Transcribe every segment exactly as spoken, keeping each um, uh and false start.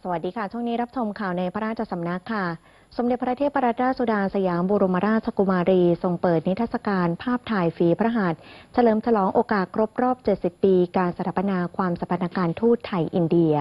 วัสดีค่ะช่วงนี้รับชมข่าวในพระราชสำนักค่ะสมเด็จพระเทพรัตนราชสุดาสยามบรมราชกุมารีทรงเปิดนิทรรศการภาพถ่ายฝีพระหัตถ์เฉลิมฉลองโอกาสครบรอบเจ็ดสิบปีการสถาปนาความสัมพันธ์การทูตไทยอินเดีย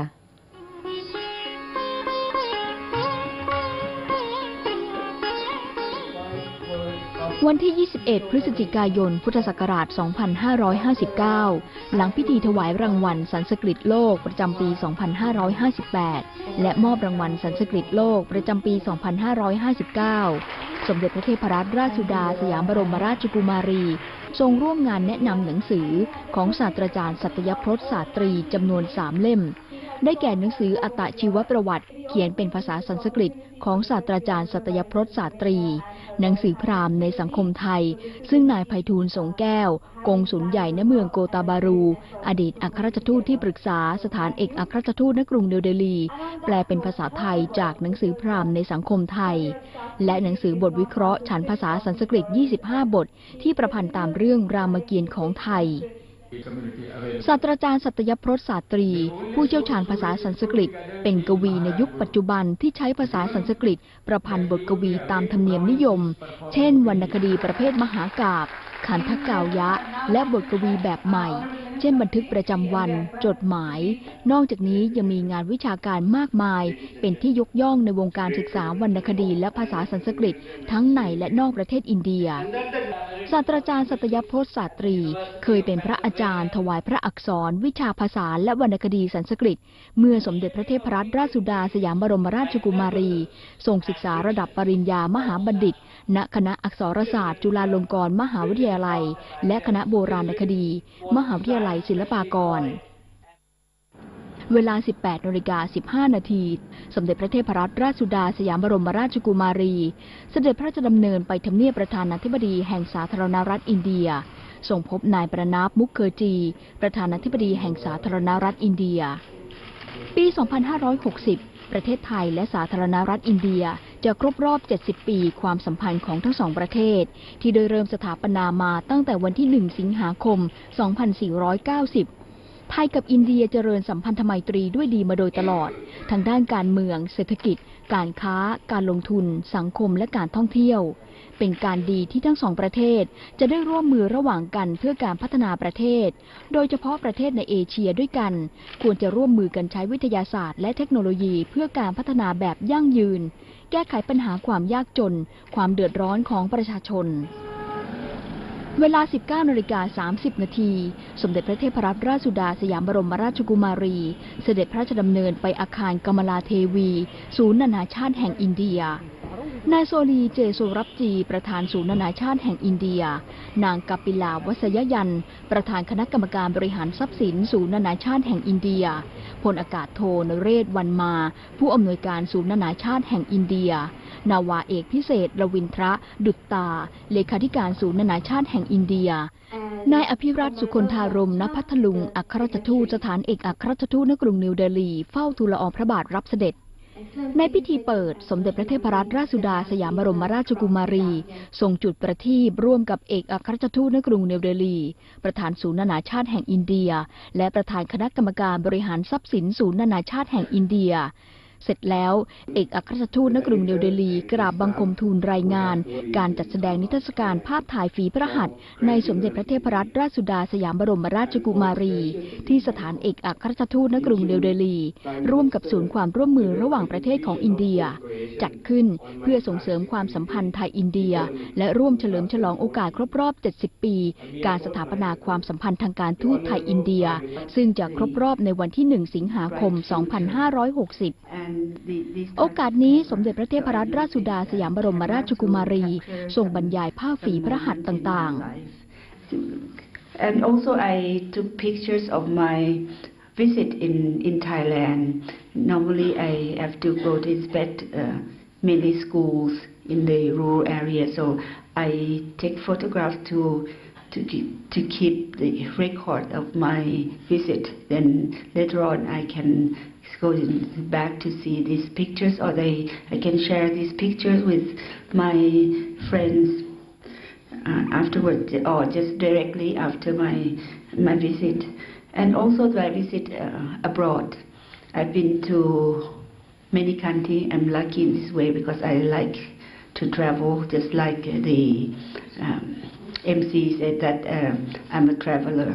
วันที่ ยี่สิบเอ็ด พฤศจิกายน พุทธศักราช สองพันห้าร้อยห้าสิบเก้า หลังพิธีถวายรางวัลสันสกฤตโลกประจำปี สองพันห้าร้อยห้าสิบแปด และมอบรางวัลสันสกฤตโลกประจำปี สองพันห้าร้อยห้าสิบเก้า สมเด็จพระเทพรัตนราชสุดาสยามบรมราชกุมารีทรงร่วมงานแนะนำหนังสือของศาสตราจารย์สัตยพรสศาสตรีจำนวนสามเล่มได้แก่หนังสืออัตชีวประวัติเขียนเป็นภาษาสันสกฤตของศาสตราจารย์สัตยพรสศาสตรีหนังสือพราหมณ์ในสังคมไทยซึ่งนายไพฑูรย์สงแก้วกงสุลใหญ่ณเมืองโกตาบารูอดีตอัครราชทูตที่ปรึกษาสถานเอกอัครราชทูตณกรุงนิวเดลีแปลเป็นภาษาไทยจากหนังสือพราหมณ์ในสังคมไทยและหนังสือบทวิเคราะห์ฉันภาษาสันสกฤตยี่สิบห้าบทที่ประพันธ์ตามเรื่องรามเกียรติ์ของไทยศาสตราจารย์สัตยพรสศาสตรีผู้เชี่ยวชาญภาษาสันสกฤตเป็นกวีในยุคปัจจุบันที่ใช้ภาษาสันสกฤตประพันธ์บทกวีตามธรรมเนียมนิยมเช่นวรรณคดีประเภทมหากาพย์ขันธกาวยะและบทกวีแบบใหม่เช่นบันทึกประจำวันจดหมายนอกจากนี้ยังมีงานวิชาการมากมายเป็นที่ยกย่องในวงการศึกษาวรรณคดีและภาษาสันสกฤตทั้งในและนอกประเทศอินเดียศาสตราจารย์สัตยพรสศาสตรีเคยเป็นพระอาจารย์ถวายพระอักษรวิชาภาษาและวรรณคดีสันสกฤตเมื่อสมเด็จพระเทพรัตนราชสุดาสยามบรมราชกุมารีทรงศึกษาระดับปริญญามหาบัณฑิตณคณะอักษรศาสตร์จุฬาลงกรณ์มหาวิทยาลัยและคณะโบราณคดีมหาวิทยาลัยศิลปากรเวลา สิบแปดนาฬิกาสิบห้านาทีสมเด็จพระเทพรัตนราชสุดาสยามบรมราชกุมารีเสด็จพระราชดำเนินไปทำเนียบประธานาธิบดีแห่งสาธารณรัฐอินเดียทรงพบนายประนาบมุขเคอร์จีประธานาธิบดีแห่งสาธารณรัฐอินเดียปี สองพันห้าร้อยหกสิบ ประเทศไทยและสาธารณรัฐอินเดียจะครบรอบ เจ็ดสิบ ปีความสัมพันธ์ของทั้งสองประเทศที่โดยเริ่มสถาปนามาตั้งแต่วันที่ หนึ่ง สิงหาคม สองพันสี่ร้อยเก้าสิบไทยกับอินเดียเจริญสัมพันธไมตรีด้วยดีมาโดยตลอดทางด้านการเมืองเศรษฐกิจการค้าการลงทุนสังคมและการท่องเที่ยวเป็นการดีที่ทั้งสองประเทศจะได้ร่วมมือระหว่างกันเพื่อการพัฒนาประเทศโดยเฉพาะประเทศในเอเชียด้วยกันควรจะร่วมมือกันใช้วิทยาศาสตร์และเทคโนโลยีเพื่อการพัฒนาแบบยั่งยืนแก้ไขปัญหาความยากจนความเดือดร้อนของประชาชนเวลา สิบเก้านาฬิกาสามสิบนาทีสมเด็จพระเทพรัตนราชสุดาสยามบรมราชกุมารีเสด็จพระราชดำเนินไปอาคารกมลาเทวีศูนย์นานาชาติแห่งอินเดียนายโซลีเจโซรับจีประธานศูนย์นานาชาติแห่งอินเดียนางกัปปิลาวัสยยันประธานคณะกรรมการบริหารทรัพย์สินศูนย์นานาชาติแห่งอินเดียพลอากาศโทนเรศวรรณมาผู้อำนวยการศูนย์นานาชาติแห่งอินเดียนาวาเอกพิเศษรวินทระดุจตาเลขาธิการศูนย์นานาชาติแห่งอินเดียนายอภิรัตน์สุคนธารมณพัทลุงอัครราชทูตสถานเอกอัครราชทูตณกรุงนิวเดลีเฝ้าทูลละอองพระบาทรับเสด็จในพิธีเปิดสมเด็จพระเทพรัตนราชสุดาสยามบรมราชกุมารีทรงจุดประทีปร่วมกับเอกอัครราชทูตณกรุงนิวเดลีประธานศูนย์นานาชาติแห่งอินเดียและประธานคณะกรรมการบริหารทรัพย์สินศูนย์นานาชาติแห่งอินเดียเสร็จแล้วเอกอัครราชทูตณกรุงนิวเดลีกราบบังคมทูลรายงานการจัดแสดงนิทรรศการภาพถ่ายฝีพระหัตถ์ในสมเด็จพระเทพรัตนราชสุดาสยามบรมราชกุมารีที่สถานเอกอัครราชทูตณกรุงนิวเดลีร่วมกับศูนย์ความร่วมมือระหว่างประเทศของอินเดียจัดขึ้นเพื่อส่งเสริมความสัมพันธ์ไทยอินเดียและร่วมเฉลิมฉลองโอกาสครบรอบเจ็ดสิบปีการสถาปนาความสัมพันธ์ทางการทูตไทยอินเดียซึ่งจะครบรอบในวันที่หนึ่งสิงหาคมสองพันห้าร้อยหกสิบโอกาสนี้สมเด็จพระเทพรัตนราชสุดาสยามบรมราชกุมารีทรงบรรยายภาพฝีพระหัตถ์ต่างๆ And also I took pictures of my visit in in Thailand. Normally I have to go to inspect uh, many schools in the rural area, so I take photographs to to keep, to keep the record of my visit. Then later on I can go back to see these pictures, or they I can share these pictures with my friends uh, afterwards, or just directly after my my visit. And also my visit uh, abroad, I've been to many countries. I'm lucky in this way because I like to travel, just like the um, M C said that um, I'm a traveler.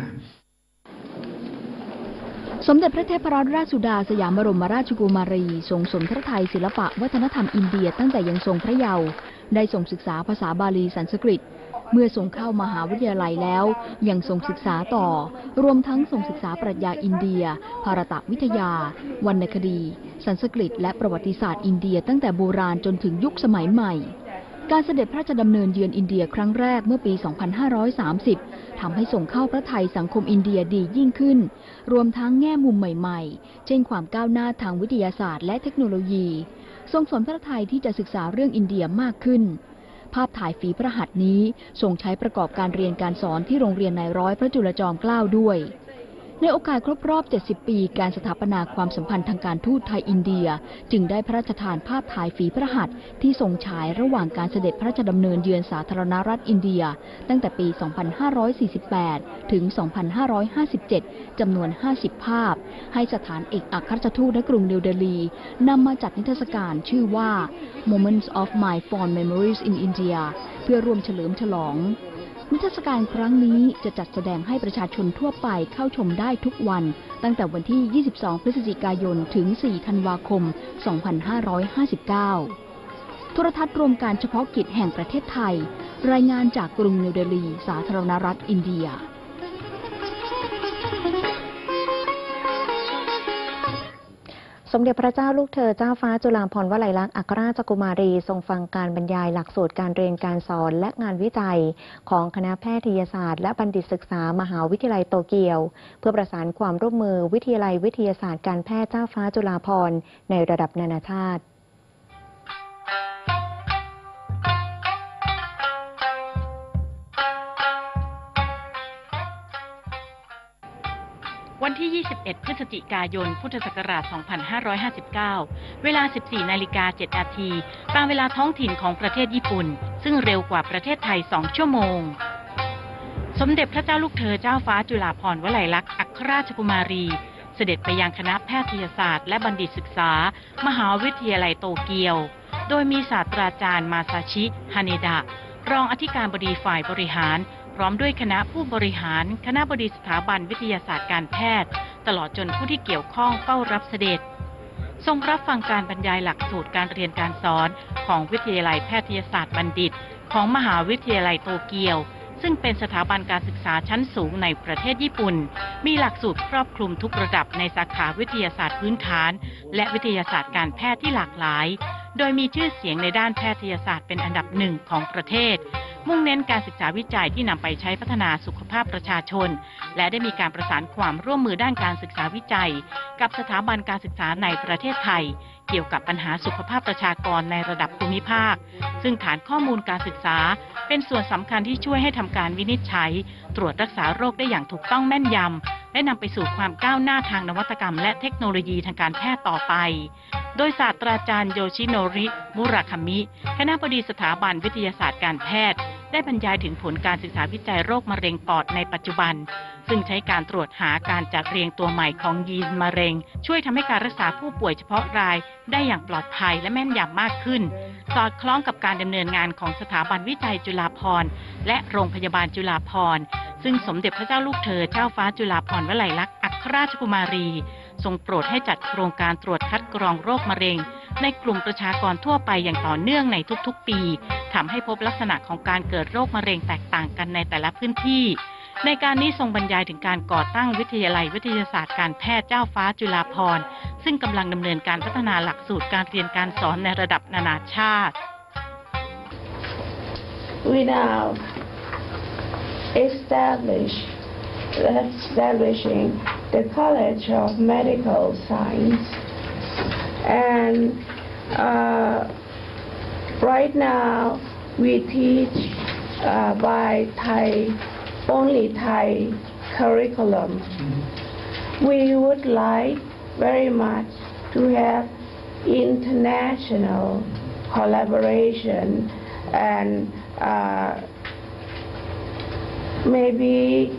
สมเด็จพระเทพรัตนราชสุดาสยามบรมราชกุมารีทรงสนพระทัยศิลปะวัฒนธรรมอินเดียตั้งแต่ยังทรงพระเยาว์ได้ทรงศึกษาภาษาบาลีสันสกฤตเมื่อทรงเข้ามหาวิทยาลัยแล้วยังทรงศึกษาต่อรวมทั้งทรงศึกษาปรัชญาอินเดียภารตวิทยาวรรณคดีสันสกฤตและประวัติศาสตร์อินเดียตั้งแต่โบราณจนถึงยุคสมัยใหม่การเสด็จพระราชดำเนินเยือนอินเดียครั้งแรกเมื่อปี สองพันห้าร้อยสามสิบ ทำให้ส่งเข้าพระทัยสังคมอินเดียดียิ่งขึ้นรวมทั้งแง่มุมใหม่ๆเช่นความก้าวหน้าทางวิทยาศาสตร์และเทคโนโลยีทรงสนพระทัยที่จะศึกษาเรื่องอินเดียมากขึ้นภาพถ่ายฝีพระหัตถ์นี้ทรงใช้ประกอบการเรียนการสอนที่โรงเรียนนายร้อยพระจุลจอมเกล้าด้วยในโอกาสครบรอบ เจ็ดสิบ ปีการสถาปนาความสัมพันธ์ทางการทูตไทยอินเดียจึงได้พระราชทานภาพถ่ายฝีพระหัตถ์ที่ทรงฉายระหว่างการเสด็จพระราชดำเนินเยือนสาธารณรัฐอินเดียตั้งแต่ปี สองพันห้าร้อยสี่สิบแปด ถึง สองพันห้าร้อยห้าสิบเจ็ด จำนวน ห้าสิบ ภาพให้สถานเอกอัครราชทูตณกรุงนิวเดลีนำมาจัดนิทรรศการชื่อว่า Moments of My Fond Memories in India เพื่อร่วมเฉลิมฉลองนิทรรศการครั้งนี้จะจัดแสดงให้ประชาชนทั่วไปเข้าชมได้ทุกวันตั้งแต่วันที่ ยี่สิบสอง พฤศจิกายน ถึง สี่ ธันวาคม สองพันห้าร้อยห้าสิบเก้า โทรทัศน์รวมการเฉพาะกิจแห่งประเทศไทยรายงานจากกรุงนิวเดลี สาธารณรัฐอินเดียสมเด็จพระเจ้าลูกเธอเจ้าฟ้าจุฬาภรณ์วลัยลักษณ์อัครราชกุมารีทรงฟังการบรรยายหลักสูตรการเรียนการสอนและงานวิจัยของคณะแพทยศาสตร์และบัณฑิตศึกษามหาวิทยาลัยโตเกียวเพื่อประสานความร่วมมือวิทยาลัยวิทยาศาสตร์การแพทย์เจ้าฟ้าจุฬาภรณ์ในระดับนานาชาติวันที่ ยี่สิบเอ็ด พฤศจิกายน พุทธศักราช สองพันห้าร้อยห้าสิบเก้า เวลา สิบสี่ นาฬิกา เจ็ด นาที ตามเวลาท้องถิ่นของประเทศญี่ปุ่น ซึ่งเร็วกว่าประเทศไทย สอง ชั่วโมง สมเด็จพระเจ้าลูกเธอเจ้าฟ้าจุฬาภรณ์วลัยลักษณ์อัครราชกุมารี เสด็จไปยังคณะแพทยศาสตร์และบัณฑิตศึกษามหาวิทยาลัยโตเกียว โดยมีศาสตราจารย์มาซาชิ ฮาเนดะ รองอธิการบดีฝ่ายบริหารพร้อมด้วยคณะผู้บริหารคณะบดีสถาบันวิทยาศาสตร์การแพทย์ตลอดจนผู้ที่เกี่ยวข้องเฝ้ารับเสด็จทรงรับฟังการบรรยายหลักสูตรการเรียนการสอนของวิทยาลัยแพทยศาสตร์บัณฑิตของมหาวิทยาลัยโตเกียวซึ่งเป็นสถาบันการศึกษาชั้นสูงในประเทศญี่ปุ่นมีหลักสูตรครอบคลุมทุกระดับในสาขาวิทยาศาสตร์พื้นฐานและวิทยาศาสตร์การแพทย์ที่หลากหลายโดยมีชื่อเสียงในด้านแพทยศาสตร์เป็นอันดับหนึ่งของประเทศมุ่งเน้นการศึกษาวิจัยที่นำไปใช้พัฒนาสุขภาพประชาชนและได้มีการประสานความร่วมมือด้านการศึกษาวิจัยกับสถาบันการศึกษาในประเทศไทยเกี่ยวกับปัญหาสุขภาพประชากรในระดับภูมิภาคซึ่งฐานข้อมูลการศึกษาเป็นส่วนสำคัญที่ช่วยให้ทำการวินิจฉัยตรวจรักษาโรคได้อย่างถูกต้องแม่นยำและนำไปสู่ความก้าวหน้าทางนวัตกรรมและเทคโนโลยีทางการแพทย์ต่อไปโดยศาสตราจารย์โยชิโนริ มุราคามิคณบดีสถาบันวิทยาศาสตร์การแพทย์ได้บรรยายถึงผลการศึกษาวิจัยโรคมะเร็งปอดในปัจจุบันซึ่งใช้การตรวจหาการจัดเรียงตัวใหม่ของยีนมะเร็งช่วยทำให้การรักษาผู้ป่วยเฉพาะรายได้อย่างปลอดภัยและแม่นยำมากขึ้นสอดคล้องกับการดำเนินงานของสถาบันวิจัยจุฬาภรณ์และโรงพยาบาลจุฬาภรณ์ซึ่งสมเด็จพระเจ้าลูกเธอเจ้าฟ้าจุฬาภรณ์วลัยลักษณ์อัครราชกุมารีทรงโปรดให้จัดโครงการตรวจคัดกรองโรคมะเร็งในกลุ่มประชากรทั่วไปอย่างต่อเนื่องในทุกๆปีทำให้พบลักษณะของการเกิดโรคมะเร็งแตกต่างกันในแต่ละพื้นที่ในการนี้ทรงบรรยายถึงการก่อตั้งวิทยาลัยวิทยาศาสตร์การแพทย์เจ้าฟ้าจุฬาภรณ์ซึ่งกำลังดำเนินการพัฒนาหลักสูตรการเรียนการสอนในระดับนานาชาติ We now establish establishing the College of Medical Science and uh, right now we teach uh, by Thai only Thai curriculum. We would like very much to have international collaboration and uh, maybe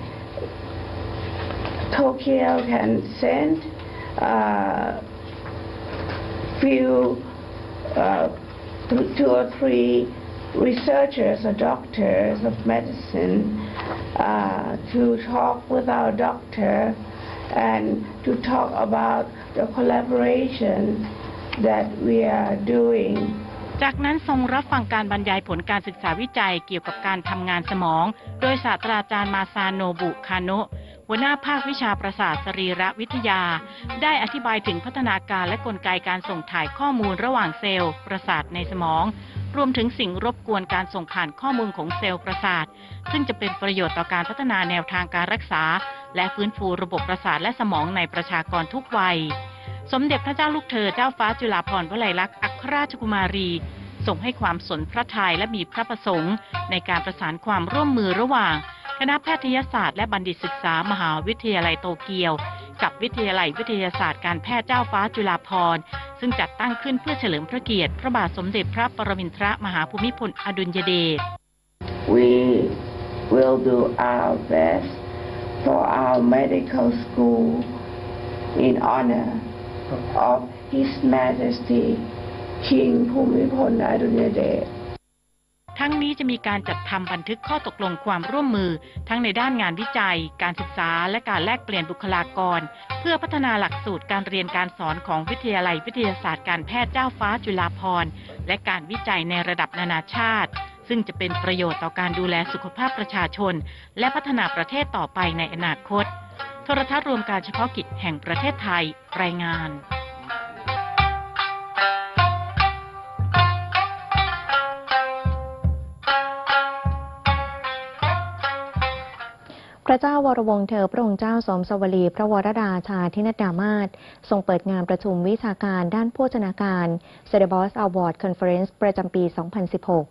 Tokyo can send uh, few uh, two or three researchers or doctors of medicine uh, to talk with our doctor and to talk about the collaboration that we are doing. จากนั้นทรงรับฟังการบรรยายผลการศึกษาวิจัยเกี่ยวกับการทำงานสมองโดยศาสตราจารย์มาซาโนบุคาโนะหัวหน้าภาควิชาประสาทสรีรวิทยาได้อธิบายถึงพัฒนาการและกลไกการส่งถ่ายข้อมูลระหว่างเซลล์ประสาทในสมองรวมถึงสิ่งรบกวนการส่งผ่านข้อมูลของเซลล์ประสาทซึ่งจะเป็นประโยชน์ต่อการพัฒนาแนวทางการรักษาและฟื้นฟูระบบประสาทและสมองในประชากรทุกวัยสมเด็จพระเจ้าลูกเธอเจ้าฟ้าจุฬาภรณ์วลัยลักษณ์อัครราชกุมารีทรงให้ความสนพระทัยและมีพระประสงค์ในการประสานความร่วมมือระหว่างคณะแพทยศาสตร์และบัณฑิตศึกษามหาวิทยาลัยโตเกียวกับวิทยาลัยวิทยาศาสตร์การแพทย์เจ้าฟ้าจุฬาภรณ์ซึ่งจัดตั้งขึ้นเพื่อเฉลิมพระเกียรติพระบาทสมเด็จพระปรมินทรมหาภูมิพลอดุลยเดช We will do our best for our medical school in honor of His Majesty King ภูมิพลอดุลยเดชทั้งนี้จะมีการจัดทำบันทึกข้อตกลงความร่วมมือทั้งในด้านงานวิจัยการศึกษาและการแลกเปลี่ยนบุคลากรเพื่อพัฒนาหลักสูตรการเรียนการสอนของวิทยาลัยวิทยาศาสตร์การแพทย์เจ้าฟ้าจุฬาภรณ์และการวิจัยในระดับนานาชาติซึ่งจะเป็นประโยชน์ต่อการดูแลสุขภาพประชาชนและพัฒนาประเทศต่อไปในอนาคตโทรทัศน์รวมการเฉพาะกิจแห่งประเทศไทยรายงานพระเจ้าวรวงศ์เธอพระองค์เจ้าสมสวลีพระวรราชาธินดามาศทรงเปิดงานประชุมวิชาการด้านโภชนาการ เซเดบอส อวอร์ด คอนเฟอเรนซ์ ประจำปี สองพันสิบหก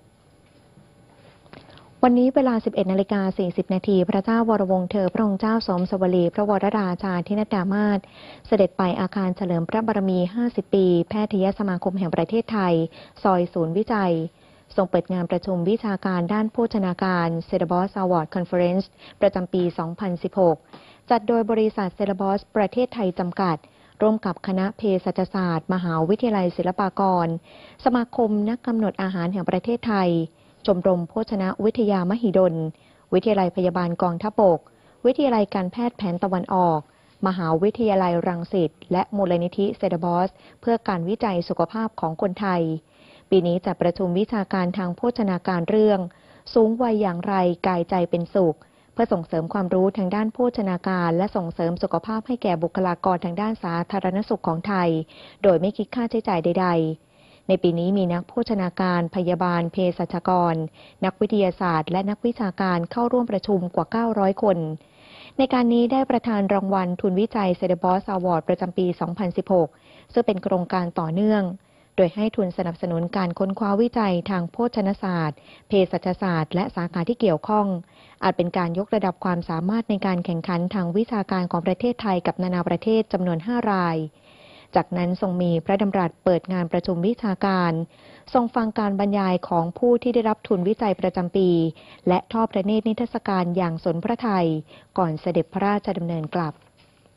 วันนี้เวลา สิบเอ็ดนาฬิกาสี่สิบนาที พระเจ้าวรวงศ์เธอพระองค์เจ้าสมสวลีพระวรราชาธินดามาศเสด็จไปอาคารเฉลิมพระบารมี ห้าสิบ ปี แพทยสมาคมแห่งประเทศไทย ซอยศูนย์วิจัยทรงเปิดงานประชุมวิชาการด้านโภชนาการ เซเดบอส อวอร์ด คอนเฟอเรนซ์ ประจำปี สองพันสิบหก จัดโดยบริษัทเซเดบอสประเทศไทยจำกัดร่วมกับคณะเภสัชศาสตร์มหาวิทยาลัยศิลปากรสมาคมนักกำหนดอาหารแห่งประเทศไทยชมรมโภชนาวิทยามหิดลวิทยาลัยพยาบาลกองทัพบกวิทยาลัยการแพทย์แผนตะวันออกมหาวิทยาลัยรังสิตและมูลนิธิเซเดบอสเพื่อการวิจัยสุขภาพของคนไทยปีนี้จัดประชุมวิชาการทางโภชนาการเรื่องสูงวัยอย่างไรกายใจเป็นสุขเพื่อส่งเสริมความรู้ทางด้านโภชนาการและส่งเสริมสุขภาพให้แก่บุคลากรทางด้านสาธารณสุขของไทยโดยไม่คิดค่าใช้จ่ายใดๆในปีนี้มีนักโภชนาการพยาบาลเภสัชกรนักวิทยาศาสตร์และนักวิชาการเข้าร่วมประชุมกว่าเก้าร้อยคนในการนี้ได้ประธานรางวัลทุนวิจัยเซเดบอส อวอร์ด ประจำปี สองพันสิบหก ซึ่งเป็นโครงการต่อเนื่องโดยให้ทุนสนับสนุนการค้นคว้าวิจัยทางโภชนาศาสตร์เภสัชศาสตร์และสาขาที่เกี่ยวข้องอาจเป็นการยกระดับความสามารถในการแข่งขันทางวิชาการของประเทศไทยกับนานาประเทศจำนวนห้ารายจากนั้นทรงมีพระดำรัสเปิดงานประชุมวิชาการทรงฟังการบรรยายของผู้ที่ได้รับทุนวิจัยประจำปีและทอดพระเนตรนิทรรศการอย่างสนพระทัยก่อนเสด็จพระราชดำเนินกลับ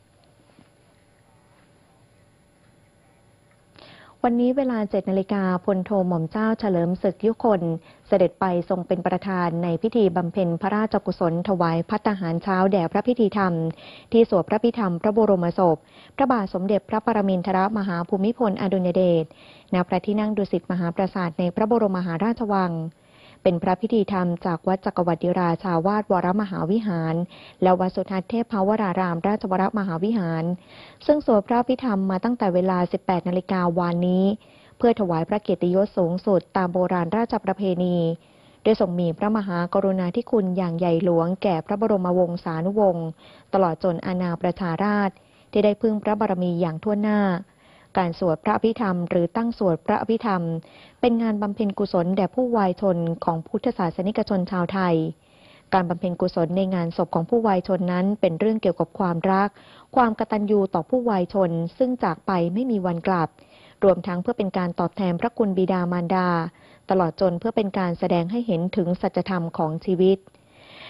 วันนี้เวลา เจ็ดนาฬิกาพลโทหม่อมเจ้าเฉลิมศึกยุคนเสด็จไปทรงเป็นประธานในพิธีบำเพ็ญพระราชกุศลถวายภัตตาหารเช้าแด่พระพิธีธรรมที่สวดพระพิธรรมพระบรมศพพระบาทสมเด็จพระปรมินทรมหาภูมิพลอดุลยเดชณพระที่นั่งดุสิตมหาปราสาทในพระบรมมหาราชวังเป็นพระพิธีธรรมจากวัดจักรวรรดิราชาวาสวรมหาวิหารและวัดสุทัศน์เทพวรารามราชวรมหาวิหารซึ่งสวดพระพิธรรมมาตั้งแต่เวลา สิบแปดนาฬิกา วานนี้เพื่อถวายพระเกียรติยศสูงสุดตามโบราณราชประเพณีโดยทรงมีพระมหากรุณาธิคุณอย่างใหญ่หลวงแก่พระบรมวงศานุวงศ์ตลอดจนอาณาประชาราษฎร์ที่ได้พึ่งพระบารมีอย่างทั่วหน้าการสวดพระอภิธรรมหรือตั้งสวดพระอภิธรรมเป็นงานบำเพ็ญกุศลแด่ผู้วายชนของพุทธศาสนิกชนชาวไทยการบำเพ็ญกุศลในงานศพของผู้วายชนนั้นเป็นเรื่องเกี่ยวกับความรักความกตัญญูต่อผู้วายชนซึ่งจากไปไม่มีวันกลับรวมทั้งเพื่อเป็นการตอบแทนพระคุณบิดามารดาตลอดจนเพื่อเป็นการแสดงให้เห็นถึงสัจธรรมของชีวิต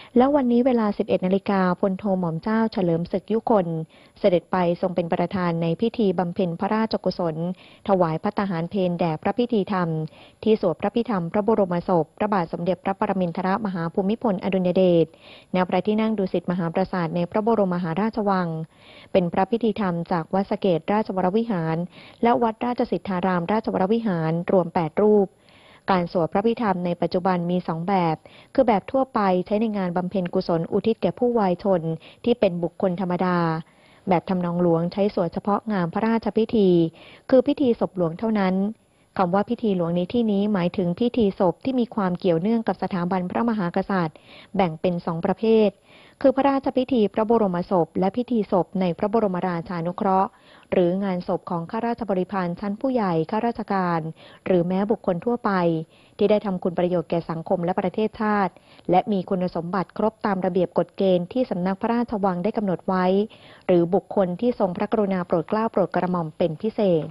แล้ววันนี้เวลา สิบเอ็ดนาฬิกาพลโทหม่อมเจ้าเฉลิมศึกยุคนเสด็จไปทรงเป็นประธานในพิธีบำเพ็ญพระราชกุศลถวายภัตตาหารเพลแด่พระพิธีธรรมที่สวดพระพิธรรมพระบรมศพพระบาทสมเด็จพระปรมินทรมหาภูมิพลอดุลยเดชณพระที่นั่งดุสิตมหาปราสาทในพระบรมมหาราชวังเป็นพระพิธีธรรมจากวัดสะเกษราชวรวิหารและวัดราชสิทธารามราชวรวิหารรวมแปดรูปการสวดพระพิธรรมในปัจจุบันมีสองแบบคือแบบทั่วไปใช้ในงานบำเพ็ญกุศลอุทิศแก่ผู้วายชนที่เป็นบุคคลธรรมดาแบบทำนองหลวงใช้สวดเฉพาะงานพระราชพิธีคือพิธีศพหลวงเท่านั้นคำว่าพิธีหลวงในที่นี้หมายถึงพิธีศพที่มีความเกี่ยวเนื่องกับสถาบันพระมหากษัตริย์แบ่งเป็นสองประเภทคือพระราชพิธีพระบรมศพและพิธีศพในพระบรมราชานุเคราะห์หรืองานศพของข้าราชบริพารชั้นผู้ใหญ่ข้าราชการหรือแม้บุคคลทั่วไปที่ได้ทำคุณประโยชน์แก่สังคมและประเทศชาติและมีคุณสมบัติครบตามระเบียบกฎเกณฑ์ที่สำนักพระราชวังได้กำหนดไว้หรือบุคคลที่ทรงพระกรุณาโปรดเกล้าโปรดกระหม่อมเป็นพิเศษ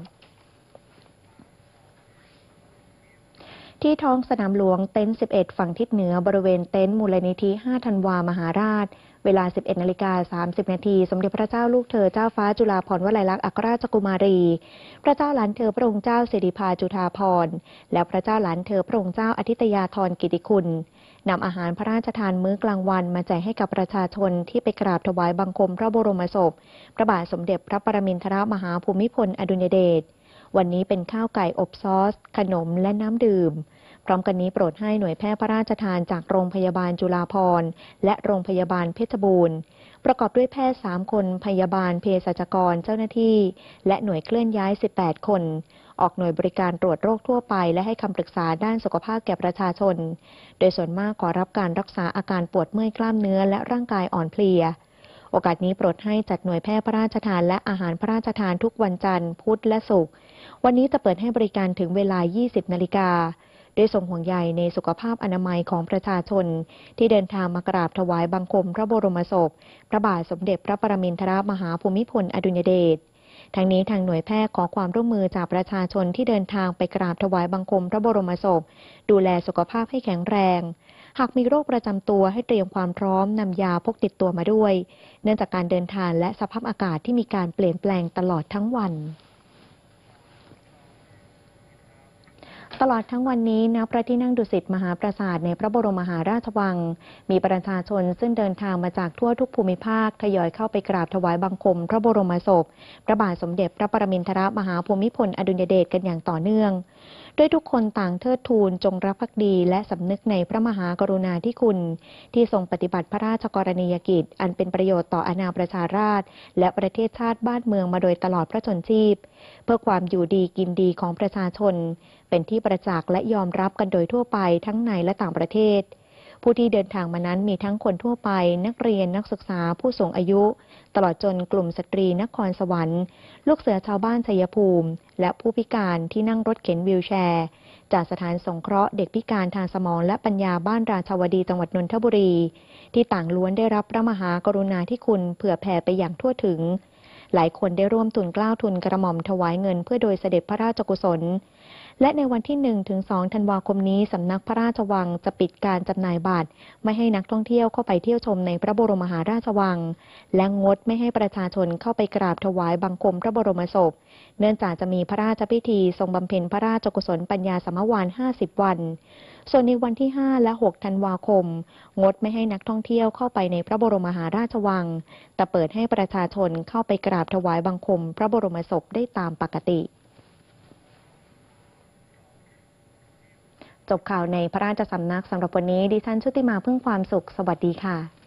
ที่ท้องสนามหลวงเต็นท์สิบเอ็ดฝั่งทิศเหนือบริเวณเต็นท์มูลนิธิห้าธันวามหาราชเวลา สิบเอ็ดนาฬิกาสามสิบนาทีสมเด็จพระเจ้าลูกเธอเจ้าฟ้าจุฬาภรณ์วลัยลักษณ์อัครราชกุมารีพระเจ้าหลานเธอพระองค์เจ้าสิริภาจุฑาภรณ์และพระเจ้าหลานเธอพระองค์เจ้าอธิตยาธรกิติคุณนำอาหารพระราชทานมื้อกลางวันมาแจกให้กับประชาชนที่ไปกราบถวายบังคมพระบรมศพพระบาทสมเด็จพระปรมินทรมหาภูมิพลอดุลยเดชวันนี้เป็นข้าวไก่อบซอสขนมและน้ำดื่มพร้อมกันนี้โปรดให้หน่วยแพทย์พระราชทานจากโรงพยาบาลจุฬาภรณ์และโรงพยาบาลเพชรบูรณ์ประกอบด้วยแพทย์สามคนพยาบาลเภสัชกรเจ้าหน้าที่และหน่วยเคลื่อนย้ายสิบแปดคนออกหน่วยบริการตรวจโรคทั่วไปและให้คำปรึกษาด้านสุขภาพแก่ประชาชนโดยส่วนมากขอรับการรักษาอาการปวดเมื่อยกล้ามเนื้อและร่างกายอ่อนเพลียโอกาสนี้โปรดให้จัดหน่วยแพทย์พระราชทานและอาหารพระราชทานทุกวันจันทร์พุธและศุกร์วันนี้จะเปิดให้บริการถึงเวลา ยี่สิบนาฬิกาด้วยทรงห่วงใยในสุขภาพอนามัยของประชาชนที่เดินทางมากราบถวายบังคมพระบรมศพพระบาทสมเด็จพระปรมินทรมหาภูมิพลอดุลยเดชทั้งนี้ทางหน่วยแพทย์ขอความร่วมมือจากประชาชนที่เดินทางไปกราบถวายบังคมพระบรมศพดูแลสุขภาพให้แข็งแรงหากมีโรคประจำตัวให้เตรียมความพร้อมนำยาพกติดตัวมาด้วยเนื่องจากการเดินทางและสภาพอากาศที่มีการเปลี่ยนแปลงตลอดทั้งวันตลอดทั้งวันนี้ณพระที่นั่งดุสิตมหาปราสาทในพระบรมมหาราชวังมีประชาชนซึ่งเดินทางมาจากทั่วทุกภูมิภาคทยอยเข้าไปกราบถวายบังคมพระบรมศพพระบาทสมเด็จพระปรมินทรมหาภูมิพลอดุลยเดชกันอย่างต่อเนื่องด้วยทุกคนต่างเทิดทูนจงรักภักดีและสำนึกในพระมหากรุณาธิคุณที่ทรงปฏิบัติพระราชกรณียกิจอันเป็นประโยชน์ต่ออาณาประชาราษฎร์และประเทศชาติบ้านเมืองมาโดยตลอดพระชนชีพเพื่อความอยู่ดีกินดีของประชาชนเป็นที่ประจักษ์และยอมรับกันโดยทั่วไปทั้งในและต่างประเทศผู้ที่เดินทางมานั้นมีทั้งคนทั่วไปนักเรียนนักศึกษาผู้สูงอายุตลอดจนกลุ่มสตรีนครสวรรค์ลูกเสือชาวบ้านชัยภูมิและผู้พิการที่นั่งรถเข็นวีลแชร์จากสถานสงเคราะห์เด็กพิการทางสมองและปัญญาบ้านราชาวดีจังหวัดนนทบุรีที่ต่างล้วนได้รับพระมหากรุณาธิคุณเผื่อแผ่ไปอย่างทั่วถึงหลายคนได้ร่วมทุนเกล้าทุนกระหม่อมถวายเงินเพื่อโดยเสด็จพระราชกุศลและในวันที่ หนึ่งถึงสอง ธันวาคมนี้สำนักพระราชวังจะปิดการจำหน่ายบัตรไม่ให้นักท่องเที่ยวเข้าไปเที่ยวชมในพระบรมมหาราชวังและงดไม่ให้ประชาชนเข้าไปกราบถวายบังคมพระบรมศพเนื่องจากจะมีพระราชพิธีทรงบำเพ็ญพระราชกุศลปัญญาสมวานห้าสิบวันส่วนในวันที่ห้าและหกธันวาคมงดไม่ให้นักท่องเที่ยวเข้าไปในพระบรมมหาราชวังแต่เปิดให้ประชาชนเข้าไปกราบถวายบังคมพระบรมศพได้ตามปกติจบข่าวในพระราชสำนักสำหรับวันนี้ดิฉันชุติมาพึ่งความสุขสวัสดีค่ะ